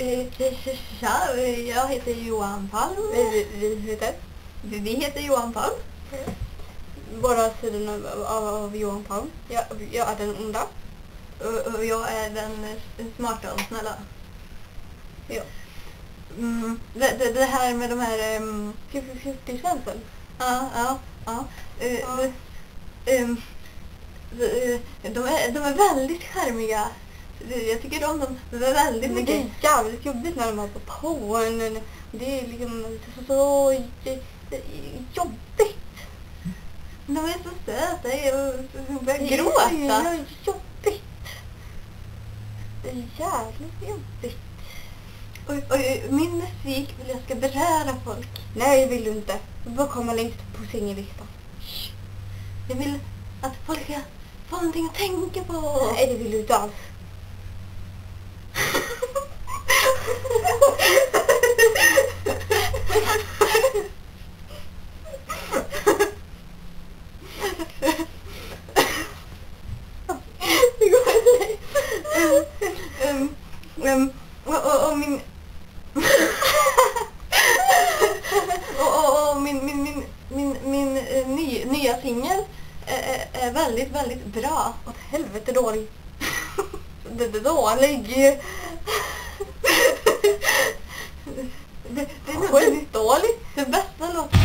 Tja, jag heter Johan Palm. Vi heter Johan Palm. Båda sidorna av Johan Palm. Jag är den onda. Och jag är den smarta och snälla. Ja. Det här med de här 50-50-skämten. Ja. De är väldigt charmiga. Jag tycker om dem väldigt Men mycket. det är jävligt jobbigt när de har på en. Det är liksom så jobbigt. De är så söta. Jag börjar Det gråta. är jobbigt. Det är jävligt jobbigt. Och min musik vill jag ska beröra folk. Nej, vill du inte. Du bara komma längst på singellistan. Jag vill att folk ska få någonting att tänka på. Nej, det vill du inte alls. Det går inte. Och min min nya singel är väldigt, väldigt bra. Åt helvete dålig. Det är dålig. Det är skitdåligt. Det bästa låten.